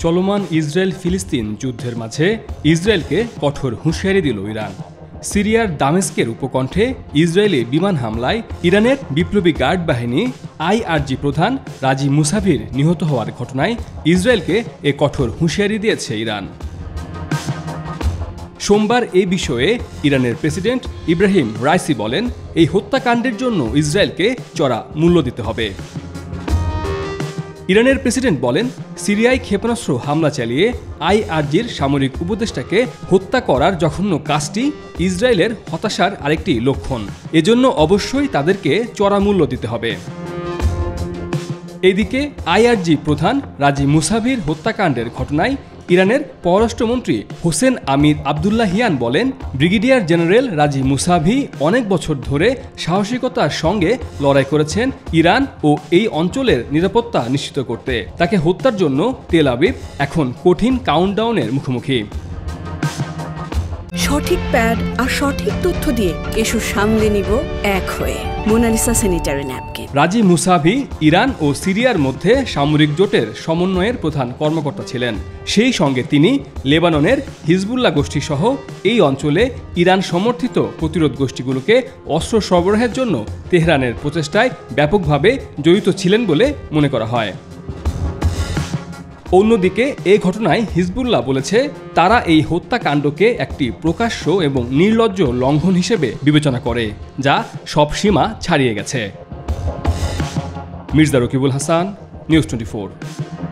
চলমান ইসরায়েল ফিলিস্তিন যুদ্ধের মাঝে ইসরায়েলকে কঠোর হুঁশিয়ারি দিল ইরান। সিরিয়ার দামেস্কের উপকণ্ঠে ইসরায়েলি বিমান হামলায় ইরানের বিপ্লবী গার্ড বাহিনী আইআরজ প্রধান রাজি মুসাভির নিহত হওয়ার ঘটনায় ইসরায়েলকে এ কঠোর হুঁশিয়ারি দিয়েছে ইরান। সোমবার এই বিষয়ে ইরানের প্রেসিডেন্ট ইব্রাহিম রাইসি বলেন, এই হত্যাকাণ্ডের জন্য ইসরায়েলকে চড়া মূল্য দিতে হবে। ইরানের প্রেসিডেন্ট বলেন, সিরিয়ায় ক্ষেপণাস্ত্র হামলা চালিয়ে আইআরজির সামরিক উপদেষ্টাকে হত্যা করার জঘন্য কাজটি ইসরায়েলের হতাশার আরেকটি লক্ষণ। এজন্য অবশ্যই তাদেরকে চড়া মূল্য দিতে হবে। এদিকে আইআরজি প্রধান রাজি মুসাভির হত্যাকাণ্ডের ঘটনায় ইরানের পররাষ্ট্রমন্ত্রী হোসেন আমির আবদুল্লাহিয়ান বলেন, ব্রিগেডিয়ার জেনারেল রাজি মুসাভি অনেক বছর ধরে সাহসিকতার সঙ্গে লড়াই করেছেন ইরান ও এই অঞ্চলের নিরাপত্তা নিশ্চিত করতে। তাকে হত্যার জন্য তেল আবিব এখন কঠিন কাউন্টডাউনের মুখোমুখি। সঠিক প্যাড আর সঠিক তথ্য দিয়ে এসব সামলে নিব এক হয়ে। Monalisa sanitary napkin. Razi Mousavi Iran ও সিরিয়ার মধ্যে সামরিক জোটের সমন্বয়ের প্রধান কর্মকর্তা ছিলেন। সেই সঙ্গে তিনি লেবাননের হিজবুল্লাহ গোষ্ঠী সহ এই অঞ্চলে ইরান সমর্থিত প্রতিরোধ গোষ্ঠীগুলোকে অস্ত্র সরবরাহের জন্য তেহরানের প্রচেষ্টায় ব্যাপকভাবে জড়িত ছিলেন বলে মনে করা হয়। অন্যদিকে এই ঘটনায় হিজবুল্লাহ বলেছে, তারা এই হত্যাকাণ্ডকে একটি প্রকাশ্য এবং নির্লজ্জ লঙ্ঘন হিসেবে বিবেচনা করে, যা সব সীমা ছাড়িয়ে গেছে। মির্জা রকিবুল হাসান, নিউজ 24।